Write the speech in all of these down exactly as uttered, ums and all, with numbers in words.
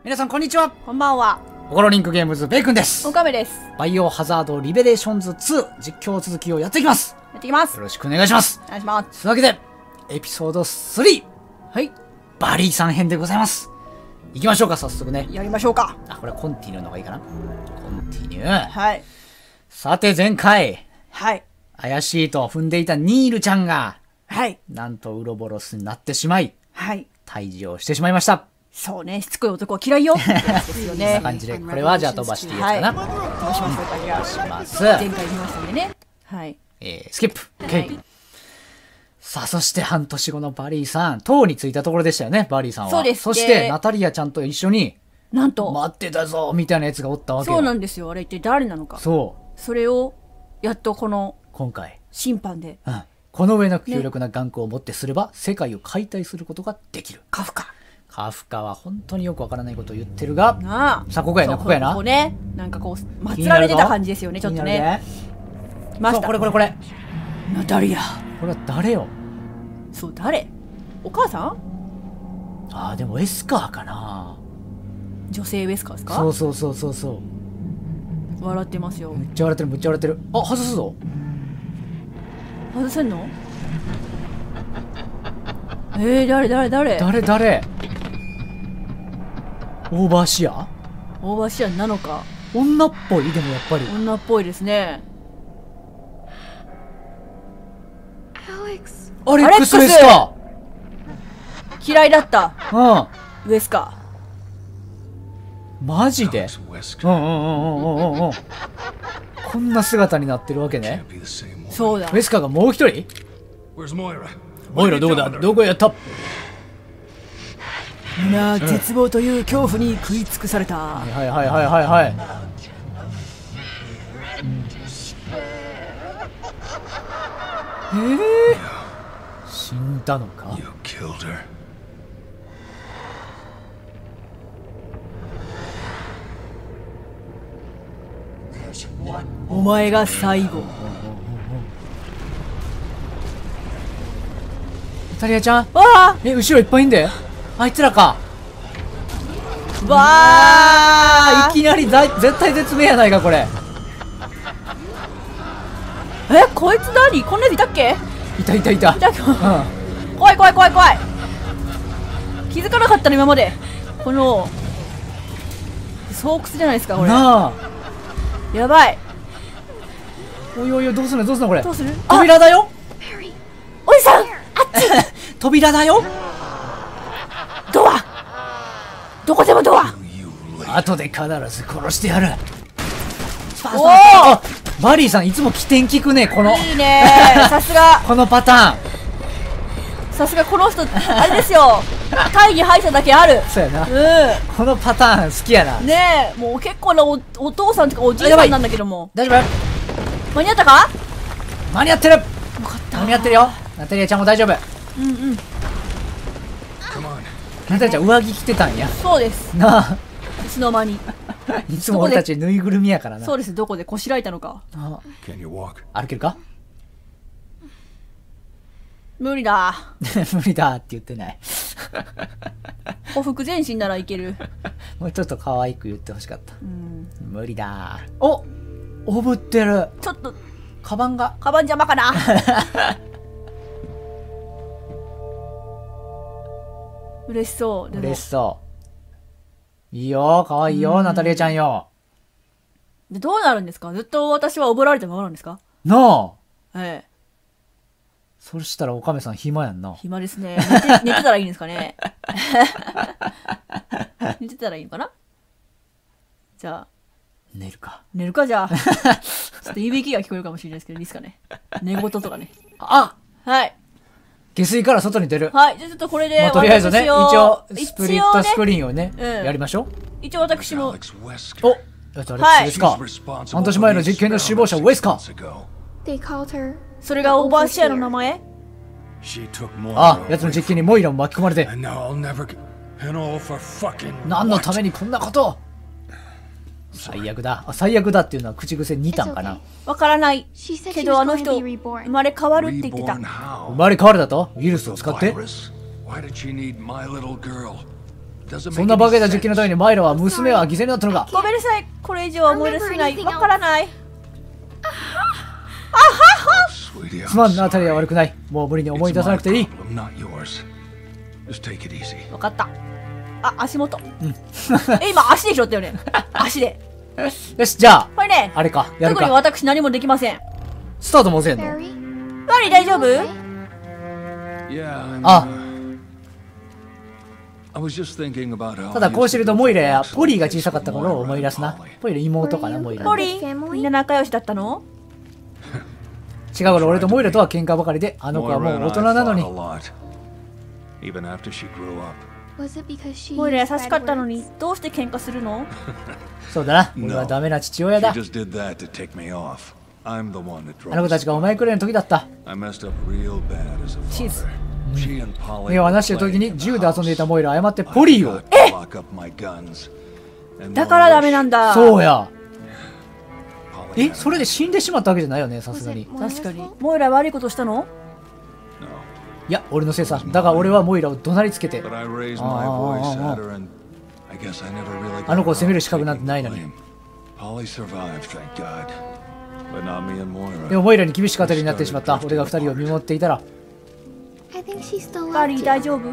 皆さんこんにちは。 こんばんは。 ホコロリンクゲームズベイクンです。 岡部です。 バイオハザードリベレーションズツー実況続きをやっていきます。 やっていきます。 よろしくお願いします。 お願いします。 というわけでエピソードスリー、 はい。 バリーさん編でございます。行きましょうか、早速ね。 やりましょうか。 あ、これはコンティニューの方がいいかな。コンティニュー。 はい。 さて前回はい。 怪しいと踏んでいたニールちゃんがはい。 なんとウロボロスになってしまいはい。 退治をしてしまいました。 そうね、しつこい男は嫌いよ。ですよこんなね。 感じで、これはじゃあ飛ばしていいやつかな。 はい。どうしましょうか、じゃあ。 します。 前回見ましたんでね。はい。 えー、スキップ。 は OK。 い。 さあ、そして半年後のバリーさん、塔に着いたところでしたよね、バリーさんは。 そうですそして、 でナタリアちゃんと一緒に、 なんと、 待ってたぞみたいなやつがおったわけよ。 そうなんですよ。あれ一体誰なのか。 そう。 それを、やっとこの今回。 審判で、 うん。この上の強力な眼光を持ってすれば、世界を解体することができる。 カフカ。 カフカは本当によくわからないことを言ってるが、 なあ。 さあ、ここやな、 そうここやな。 ここね、なんかこう、祀られてた感じですよね、ちょっとね。来まそう、 した。 これこれこれ。 ナタリア。 これは誰よ。 そう、誰？お母さん？ ああ、でもエスカーかな。 女性ウェスカーですか？ そうそうそうそうそう。 笑ってますよ。 めっちゃ笑ってる、めっちゃ笑ってる。あ、外すぞ。 外せんの？えー、誰誰誰？ 誰誰オーバーシアオーバーシアンなのか。 女っぽいでもやっぱり。 女っぽいですね。 アレックス・ウェスカ嫌いだったー。 ウェスカうん。マジでうんうんうんうんうんうん。こんな姿になってるわけね。 ー。そうだウ。ェスカーがもう一人モイラどこだどこへやった皆絶望という恐怖に食い尽くされた。 はいはいはいはいはいはい。えー、死んだのか。 お前が最後。 ナタリアちゃん、 わえ、後ろいっぱいいんで。あいつらか。 ーわあー、いきなりだい絶対絶命やないかこれ。 ー。え、こいつ何？こんなやついたっけ？ いたいたいた。 いたっけ？ う怖い怖い怖い怖い。気づかなかったの今まで。この巣窟じゃないですかこん。 れ。 なあ。 やばい。 おいおいおい、どうすんのどうすんのこれ。 どうする？ 扉だよ。 おじさん、あっち。 扉だよ。 ドア。どこでもドア。 後で必ず殺してやる。 おあ、バリーさんいつも起点聞くね、このお。いいねー。さすが。 このパタさすがこの人、あれですよ。大義敗者だけある。 ーン。そうやな。 うこのパターン好きやな。 ん。ねえ、もう結構なお、お父さんとかおじいさんなんだけども。 大丈夫？ 間に合ったか？ 間に合ってる。 よかった。 間に合ってるよ。ナタリアちゃんも大丈夫。 うんうん。 ナタリアちゃん上着着てたんや。 そうです。 なあ。 いつの間に。 いつも俺たちぬいぐるみやからな。 そうです。どこでこしらえたのか。 あ、歩けるか？ 無理だ。 無理だって言ってない。 ほふ前進ならいける。 もうちょっと可愛く言ってほしかった。 うん。 無理だ。お、おぶってる。 ちょっと、 カバンが。 カバン邪魔かな。嬉しそう。でも嬉しそう。いいよ、可愛いよ、ナタリアちゃんよ。 でどうなるんですか？ずっと私は覚えられたままなんですか？ なあ。 ええ。 そしたらおかめさん暇やんな。 暇ですね。寝て、寝てたらいいんですかね。寝てたらいいのかな？じゃあ、 寝るか。 寝るかじゃあ。ちょっといびきが聞こえるかもしれないですけど、いいですかね。寝言とかね。 あ、 はい。 下水から外に出る。 はい。じゃあちょっとこれで、 まあ、とりあえずね、一私を応、スプリットスクリーン。 リーンをね、 うんやりましょう。 一応私も、 お、やつあれですか。半年前の実験の首謀者ウェスカ。 They called her それがオーバーシェアの名前？ あ、やつの実験にモイラも巻き込まれて、 And now I'll never get and all for fucking 何の what? ためにこんなことを。最悪だ。あ、最悪だっていうのは口癖にたんかな。 わからない。 She said け she ど was あの going 人、 to be 生 reborn. まれ変わるって言ってた。 Reborn how? 生まれ変わるだとウイルスを使って。 Virus? Why did she need my little girl? そんなバカな実験のためにマイラは娘は犠牲になったのか。 ごめんなさい。これ以上は思い出せない。わからない。 すまん、ナタリアは悪くない。もう無理に思い出さなくていい。 わかった。あ、足元。うん、え、今足で拾ったよね。足で。 よし、じゃあこれね、 あれか、やるか。 特に私何もできません。 スタートもせんの。 バリー大丈夫？ あ、ただこうしてるとモイラやポリーが小さかった頃を思い出すな。ポリーの妹かな、モイラ。 ポリー、みんな仲良しだったの？ 違う頃、俺とモイラとは喧嘩ばかりで、あの子はもう大人なのに。 モイラ優しかったのに、どうして喧嘩するの？ そうだな、俺はダメな父親だ。あの子たちがお前くらいの時だった。 チーズ。 目を離してる時に銃で遊んでいたモイラは誤ってポリーを。 え、だからダメなんだ。 そうや。え、それで死んでしまったわけじゃないよね、さすがに。 確かに。モイラ悪いことしたの？ いや、俺のせいさ。だが俺はモイラを怒鳴りつけて、ああの子を責める資格なんてないのに。でもモイラに厳しい語りになってしまった。俺が二人を見守っていたら。 バリー大丈夫？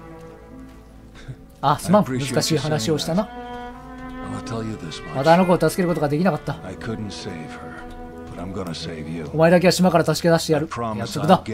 あ、すまん、難しい話をしたな。またあの子を助けることができなかった。お前だけは島から助け出してやる。約束だ。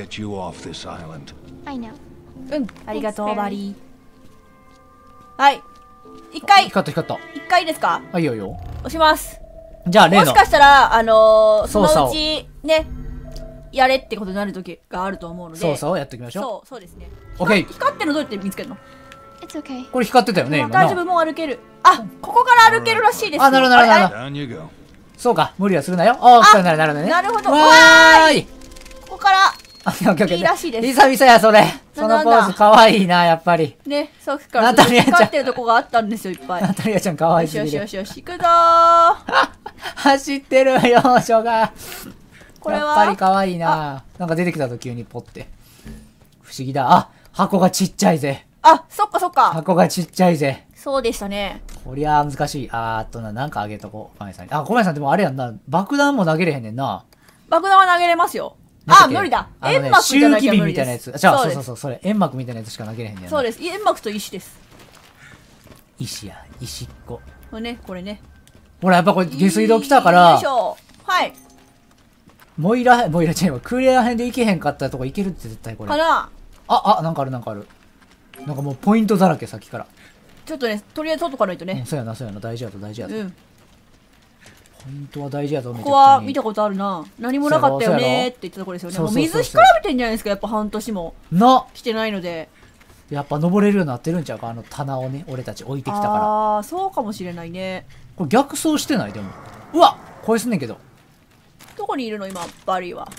うん、ありがとうバリー。はい、一回光った光った。 一回ですか？ はい、いいよいいよ。 押します。 じゃあ例のもしかしたらあのー、そ操作をのうちねやれってことになる時があると思うので、 操作をやっていきましょう。 そうそうですね。 オッケー。 光ってるのどうやって見つけるの？ これ光ってたよね、今な。 大丈夫、もう歩ける。あ、ここから歩けるらしいですよ。 あ、なるほどなるほどなるほど。そうか、無理はするなよ。ああ、なるなるね。 なるほど。 わーい。 ここからいいいらしいです。 久々やそれ。そのポーズ可愛いな、やっぱり。 ね、さっきからナタリアちゃん光ってるとこがあったんですよ、いっぱい。 ナタリアちゃん可愛いすぎる。 よしよしよしよし、行くぞー。 走ってるよ、しょが。 これはやっぱり可愛いな。なんか出てきたと急にポって。不思議だ。あ、箱がちっちゃいぜ。 あ、そっかそっか。 箱がちっちゃいぜ。 そうでしたね。 こりゃ難しい。あーっとな、なんかあげとこう。小林さんに。あ、小林さんでもあれやんな。爆弾も投げれへんねんな。 爆弾は投げれますよ。あ、無理だ。 あのね、 煙幕じゃなきゃ無理です。 周期瓶みたいなやつ。じゃあ、そうそうそう、それ。煙幕みたいなやつしか投げれへんねんな。 そうです。煙幕と石です。 石や、石っこ。 これね、これね。 ほら、やっぱこれ下水道来たから。 よいしょ。はい。 モイラ、モイラちゃんはクリア編で行けへんかったとこ行けるって絶対これ。 かなあ、あ、なんかあるなんかある。なんかもうポイントだらけ、さっきから。 ちょっとね、とりあえず取っとかないとね。 うん、そうやな、そうやな、大事やと大事やと。 うん。 ポイントは大事やと。 ここは見たことあるな。何もなかったよねって言ったところですよね。もう水干からびてんじゃないですか、やっぱ半年も。 な来てないので。 やっぱ登れるようになってるんちゃうか、あの棚をね、俺たち置いてきたから。 ああ、そうかもしれないね。 これ逆走してないでも。うわっこれすんねんけど。 どこにいるの今、バリーは。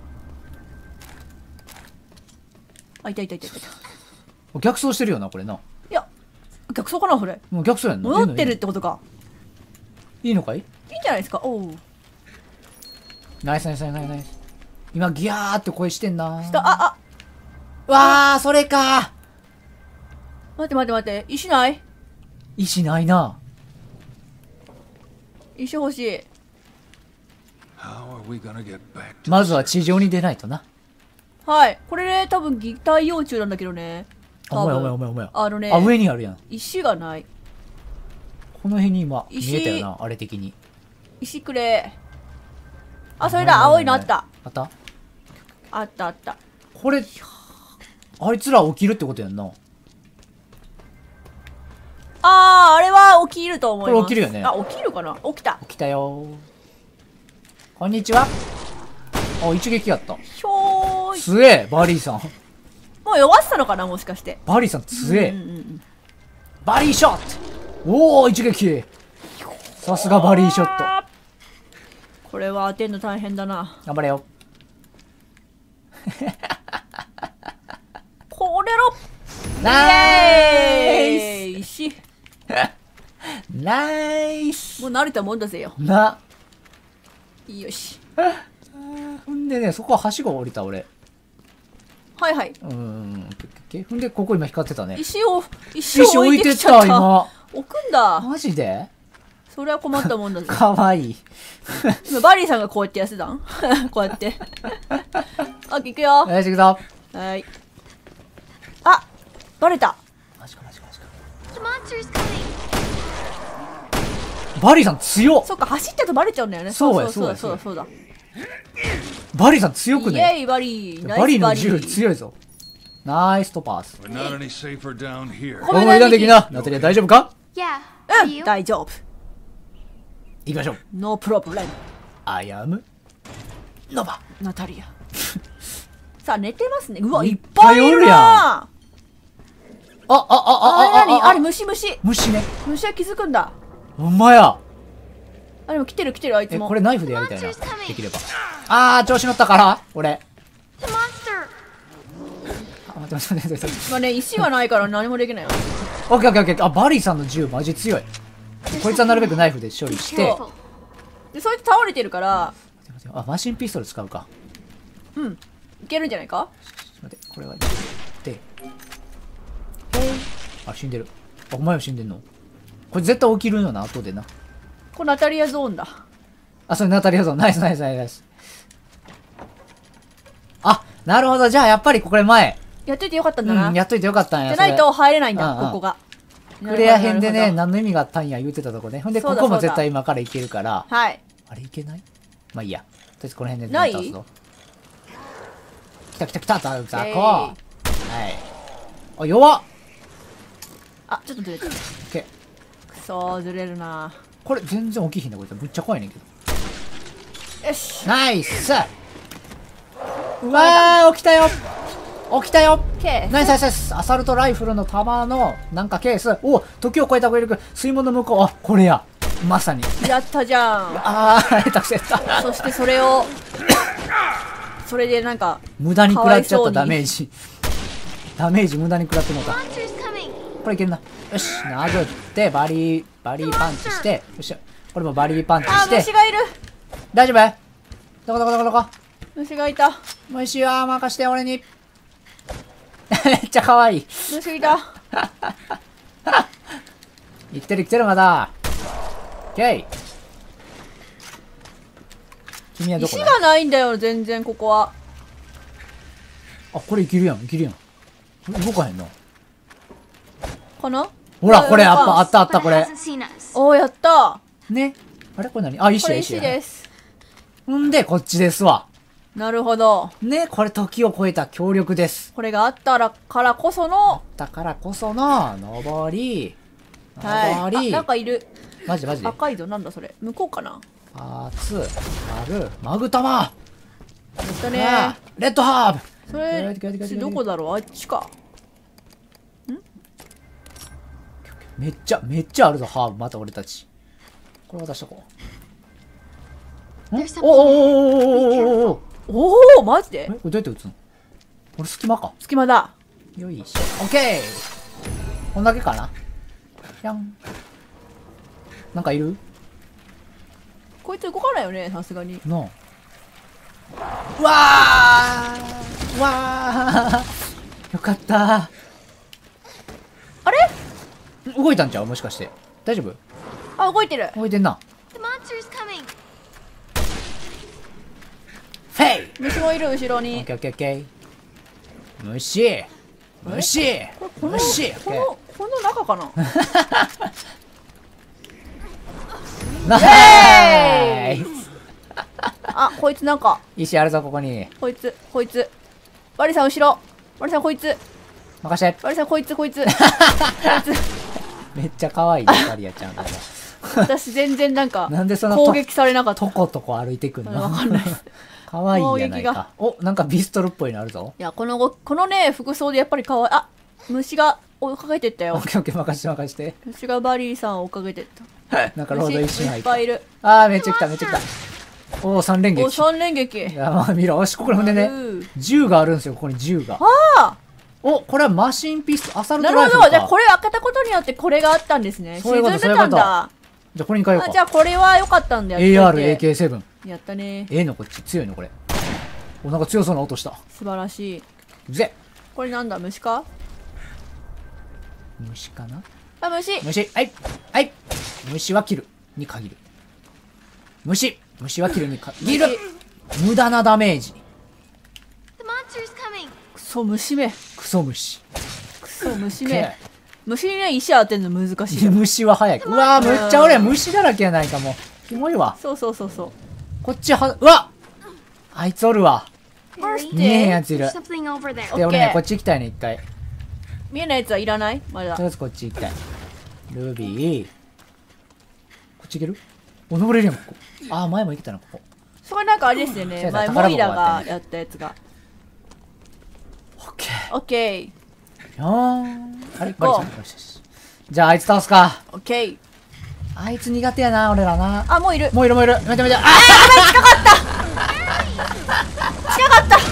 あ、いたいたいたいた。 逆走してるよな、これな。 いや、逆走かな、それ。 もう逆走やんな。 戻ってるってことか。 いいのかい？いいんじゃないですか。おう。 ナイスナイスナイスナイス。今ギャーって声してんな。 した、あ、あ。 わあ、それか。 待って待って待って、石ない？ 石ないな。 石欲しい。 まずは地上に出ないとな。 はい。これね、多分擬態幼虫なんだけどね。 お前お前お前お前。 あのね。 あ、上にあるやん。 石がない。 この辺に今、見えたよな、あれ的に。 石くれ。あ、それだ、青いのあった。 あったあったあった。 これ、あいつら起きるってことやんな。 あー、あれは起きると思います。 これ起きるよね。 あ、起きるかな？起きた。 起きたよー。こんにちは。あ、一撃やった。 ひょーい。 つえ、バリーさん。 もう弱ってたのかな、もしかして。 バリーさんつえ。 うんうんうん、 バリーショット。おお、一撃。さすがバリーショット。 これは当てんの大変だな。 頑張れよ。 これろ。 ナイス。 石。 ナイス。 もう慣れたもんだぜよ。 な。 よし。 ほんでね、そこははしご降りた俺。 はいはい。 うん。 けほんで、ここ今光ってたね。 石を、石石を置い置いてた、 てきちゃった。 今。 置くんだ。 マジでそれは困ったもんだぜ。 かわいい。 今バリーさんがこうやってやってたんこうやって。あ、行くよ。 よし、行くぞ。 はい。あ、バレた。 マジかマジかマジか。 The monster's coming. バリーさん強っ。 そっか、走ってるとバレちゃうんだよね。 そうやそうだそうやそうだそうだ。 バリーさん強くイね。 エイバリー。ナイスバリーのバリ銃強いぞ。ナイストパス。 We're not any safer down here. ごめん思い出的な。ナタリア大丈夫か？ Yeah. う Are ん、 you? 大丈夫。 行きましょう。 ノープロブレム。 I am ノバ。 ナタリア。さあ、寝てますね。うわ、 いっいっぱいおるやんぱいいるな。 あ、あ、あ、あ、あ、 あれ何あれあ、 虫虫。 虫ね。 虫は気づくんだ。 ほんまや。 あ、でも来てる来てるあいつえ、 も。 これナイフでやりたいな。できれば。あー、調子乗ったから俺。 The monster. あ、待って待って待って待って。 まあね、石はないから何もできないよ。 オッケーオッケーオッケー。あ、バリーさんの銃マジ強い。こいつはなるべくナイフで処理して。 そうで、そいつ倒れてるから、 あ、マシンピストル使うか。 うん。いけるんじゃないか？ ちょっと待って、これは。で。あ、死んでる。あ、お前も死んでんの？これ絶対起きるよな、後でな。 これナタリアゾーンだ。 あ、それナタリアゾーン。ナイスナイスナイスナイス。あ、なるほど。じゃあ、やっぱりこれ前。 やっといてよかったんだな。 うん、やっといてよかったんや。 じゃないと入れないんだ、 うんうんここが。 クレア編でね、 なるほど何の意味があったんや言うてたとこね。ほんで、 そうだここも絶対今からいけるから。 はい。 あれいけない？まあいいや。とりあえずこの辺でない立つぞ。来た来た来たザザえいコはい。あ、弱っあ、ちょっとずれた。 オッケー。 くそー、ずれるな。 これ全然起きひんな、こいつ。むっちゃ怖いねんけど。 よし。 ナイスうわー、起きたよ起きたよケース。 ナイスナイスナイスアサルトライフルの弾のなんかケース。お時を超えたご力水門の向こう。あ、これや。まさに。 やったじゃん。 あー、下手くせやった。 そしてそれを、それでなんか、 無駄に食らっちゃったかわいそうにダメージ。ダメージ無駄に食らってもうた。 Monster's coming. これいけるな。よし、殴って、バリー、バリーパンチして、よっしゃ。これもバリーパンチあ、 して。 虫がいる。 大丈夫？どこどこどこどこ虫がいた。 虫は任して俺に。めっちゃ可愛い。 虫がいた。 生きてる生きてるまだ。オッケー。君はどこだ？ 石がないんだよ、全然ここは。 あ、これいけるやん、いけるやん。動かへんな。 かな？ ほら、これやっぱああったあった、 But こ it れ。 hasn't seen us. おー、やった。 ね。あれこれ何？あ、石これや石や。 石です。 んで、こっちですわ。 なるほど。 ね、これ時を超えた協力です。 これがあったらからこその、 だからこその、登り。 はい。あ、 登り。 なんかいる。 マジでマジで。 赤いぞ、なんだそれ。向こうかな。 パーツ、ある、マグタマやったねあーレッドハーブそやれめてくれてくれてくれてどこだろうあっちか。 めっちゃ、めっちゃあるぞ、ハーブ。また俺たち。これ渡しとこう。ん There's おお something. おおおおおおおおマジでえこれどうやって撃つの？これ隙間か。 隙間だ。 よいしょ。オッケーこんだけかな。ひゃん。なんかいる？ こいつ動かないよね、さすがに。 なあ。うわーうわーよかったあれー。動いたんちゃう？もしかして。大丈夫？ あ、動いてる。 動いてんな。 The monster's coming. フェイ虫もいる、後ろオッに。 ケーオッケーオッケー。虫虫この、 虫この、この中かなナイスあ、こいつなんか、 石あるぞ、ここに。 こいつ、こいつ。バリさん後ろ。バリさんこいつ。 任して。 バリさんこいつ、こいつ。こいつ。 めっちゃ可愛いね、バリアちゃん。 私全然なんか、 なんでその攻撃されなかった。 とことこ歩いてくんのわかんない。 可愛いんじゃないか攻撃が。 お、なんかビストルっぽいのあるぞ。 いや、このご、このね、服装でやっぱりかわいい。あ、虫が追いかけてったよオッ。ケーオッケー、任して任して。 虫がバリーさんを追いかけてった。 なんかロード一瞬入っ。 虫いったぱいいる。 あー、めっちゃ来た、めっちゃ来た。おー、三連お、 撃。 三連撃。 いや、まあ見ろ。よし、ここにほんでねうー、 銃があるんですよ、ここに銃が。 あお、これはマシンピスト、アサあルトライフルか。 なるほど。じゃあこれ開けたことによってこれがあったんですね。 そういうこと沈んでたんだ。 じゃあこれに変えようあ、 か。 じゃあこれは良かったんだよ。 エーアール、エーケーセブン。 やったね。 ええのこっち。強いのこれ。お、なんか強そうな音した。 素晴らしい。 ぜ。 これなんだ虫か虫かな。 あ、虫。 虫。はい。はい。虫は切る。に限る。虫。虫は切るに限る。無駄なダメージ。 The monster's coming. クソ虫め。 クソ虫。 クソ虫め。虫にね、石当てんの難しい。 虫は早い。うわー、むっちゃ俺虫だらけやないかもう。キモいわ。 そうそうそうそう。 こっちは、うわあいつおるわ。 Harry, 見えへんやついる。 there's something over there. で、俺ね、こっち行きたいね、一回。 見えないやつはいらないまだとり。あえずこっち行きたい。ルビー。こっち行ける？お、登れるやん、ここ。あー、前も行けたな、ここ。 それなんかあれですよね。 そうやな前、 宝箱モイラがあってねがやったやつが。 オッケー。 オッケー。 よーん。あれバ行こうリちゃんよしよし。じゃあ、あいつ倒すか。 オッケー。 あいつ苦手やな、俺らな。 あ、もういる。 もういるもういる。待って待って。あ近かった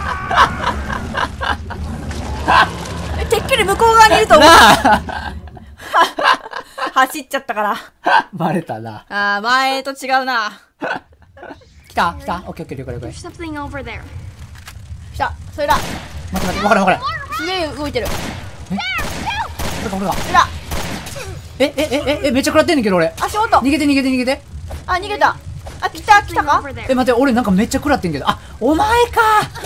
えてっきり向こう側にいると思う。 なあ走っちゃったから。 バレたな。 あー、前と違うな。 来た来たオッケーオッケー了解了解。 There's something over there. 来た。それだ。 待って待って、わからんわからん。 すげえ動いてる。 これかこれか。 それだ。 え、え、え、え、え、めっちゃ食らってんねんけど俺。 足元。 逃げて逃げて逃げて。 あ、逃げた。あ、来た、来た Something か over there. え、待って、俺なんかめっちゃ食らってんけど。あ、お前か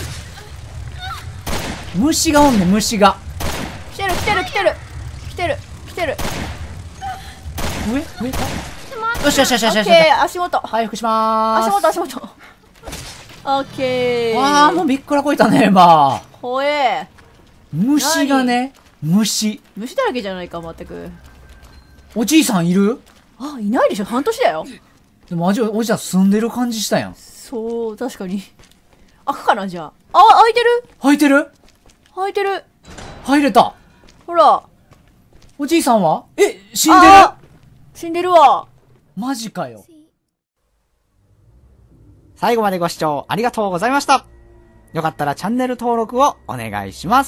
虫がおんねん、虫が。 来てる、来てる、来てる。来てる、来てる。 上上かよしよしよしよしよし。 オッケー、足元。 回復しまーす。 足元、足元。オッケー。 あー、もうびっくらこいたね、今。 怖え。 虫がね、虫。 虫だらけじゃないか、全く。 おじいさんいる？ あ、いないでしょ、半年だよ。 でも、おじおじさん住んでる感じしたやん。 そう、確かに。開くかな、じゃあ。あ、開いてる入ってる？ 開いてる。 入れた。 ほら。 おじいさんは？え、死んでる？ あ死んでるわ。 マジかよ。最後までご視聴ありがとうございました。よかったらチャンネル登録をお願いします。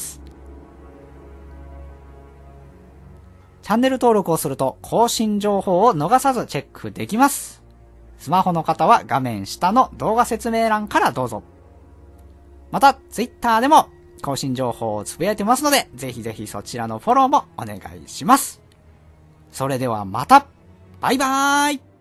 チャンネル登録をすると更新情報を逃さずチェックできます。スマホの方は画面下の動画説明欄からどうぞ。また、Twitter でも更新情報をつぶやいてますので、ぜひぜひそちらのフォローもお願いします。それではまた、バイバーイ。